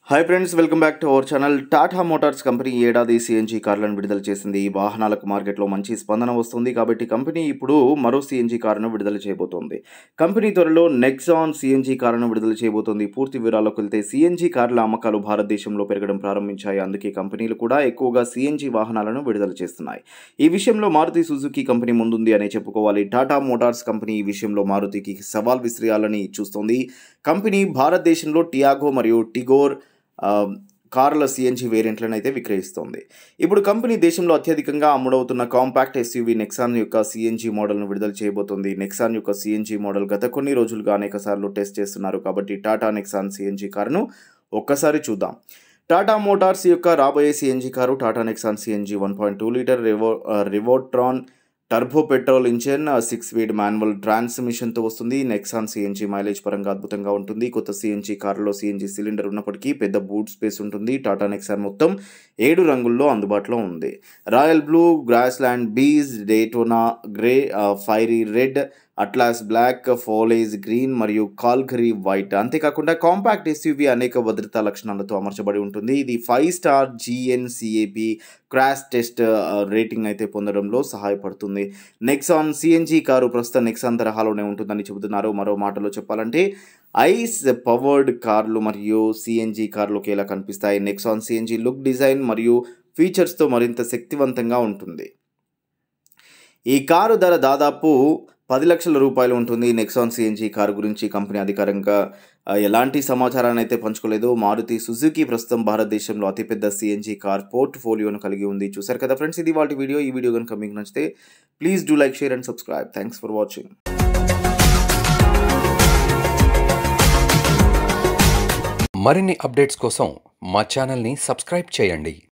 Hi friends, welcome back to our channel. Tata motors company ఈ ఏడాది CNG కార్లను విడుదల చేసింది. ఈ వాహనాలకు మార్కెట్లో మంచి స్పందన వస్తుంది కాబట్టి కంపెనీ ఇప్పుడు మరో సిఎన్జీ కారును విడుదల చేయబోతోంది. కంపెనీ త్వరలో నెక్సాన్ సిఎన్జీ కారును విడుదల చేయబోతోంది. పూర్తి వివరాల్లోకి వెళ్తే సిఎన్జీ కార్ల అమ్మకాలు భారతదేశంలో పెరగడం ప్రారంభించాయి. అందుకే కంపెనీలు కూడా ఎక్కువగా సిఎన్జీ వాహనాలను విడుదల చేస్తున్నాయి. ఈ విషయంలో మారుతి సుజుకి కంపెనీ ముందుంది అనే చెప్పుకోవాలి. టాటా మోటార్స్ కంపెనీ ఈ విషయంలో మారుతికి సవాల్ విసిరేయాలని చూస్తోంది. కంపెనీ భారతదేశంలో టియాగో మరియు టిగోర్ కార్ల సిఎన్జీ వేరియంట్లను అయితే విక్రయిస్తోంది. ఇప్పుడు కంపెనీ దేశంలో అత్యధికంగా అమ్ముడవుతున్న కాంపాక్ట్ ఎస్యూవీ నెక్సాన్ యొక్క సిఎన్జీ మోడల్ను విడుదల చేయబోతోంది. నెక్సాన్ యొక్క సిఎన్జీ మోడల్ గత కొన్ని రోజులుగా అనేక సార్లు టెస్ట్ చేస్తున్నారు. కాబట్టి టాటా నెక్సాన్ సిఎన్జీ కారును ఒక్కసారి చూద్దాం. టాటా మోటార్స్ యొక్క రాబోయే CNG car Tata Nexon CNG 1.2 litre Revotron turbo petrol engine 6 speed manual ట్రాన్స్మిషన్తో వస్తుంది. నెక్సాన్ సిఎన్జీ మైలేజ్ పరంగా అద్భుతంగా ఉంటుంది. కొత్త సిఎన్జీ కారులో సిఎన్జీ సిలిండర్ ఉన్నప్పటికీ పెద్ద బూట్ స్పేస్ ఉంటుంది. టాటా నెక్సాన్ మొత్తం 7 రంగుల్లో అందుబాటులో ఉంది. Royal blue, grassland beige, Daytona grey, fiery red, atlas black, foliage green మరియు కాల్గరీ వైట్. అంతేకాకుండా కాంపాక్ట్ ఎస్యూవీ అనేక భద్రతా లక్షణాలతో అమర్చబడి ఉంటుంది. ఇది 5 star GNCAP crash test rating అయితే పొందడంలో సహాయపడుతుంది. నెక్సాన్ సిఎన్జీ కారు ప్రస్తుతం నెక్సాన్ తరహాలోనే ఉంటుందని చెబుతున్నారు. మరో మాటలో చెప్పాలంటే ఐస్ పవర్డ్ కార్లు మరియు సిఎన్జీ కార్లు ఎలా కనిపిస్తాయి. నెక్సాన్ సిఎన్జీ లుక్, డిజైన్ మరియు ఫీచర్స్తో మరింత శక్తివంతంగా ఉంటుంది. ఈ కారు ధర దాదాపు 10 లక్షల రూపాయలు ఉంటుంది. నెక్సాన్ సిఎన్జీ కారు గురించి కంపెనీ అధికారికంగా ఎలాంటి సమాచారాన్ని అయితే పంచుకోలేదు. మారుతి సుజుకి ప్రస్తుతం భారతదేశంలో అతిపెద్ద సిఎన్జీ కార్ పోర్ట్ఫోలియోను కలిగి ఉంది. చూసారు కదా ఫ్రెండ్స్, ఇది వాటి వీడియో. ఈ వీడియో కనుక మీకు నచ్చితే please do like, share and subscribe. Thanks for watching. మరిన్ని అప్డేట్స్ కోసం మా ఛానల్ని సబ్స్క్రైబ్ చేయండి.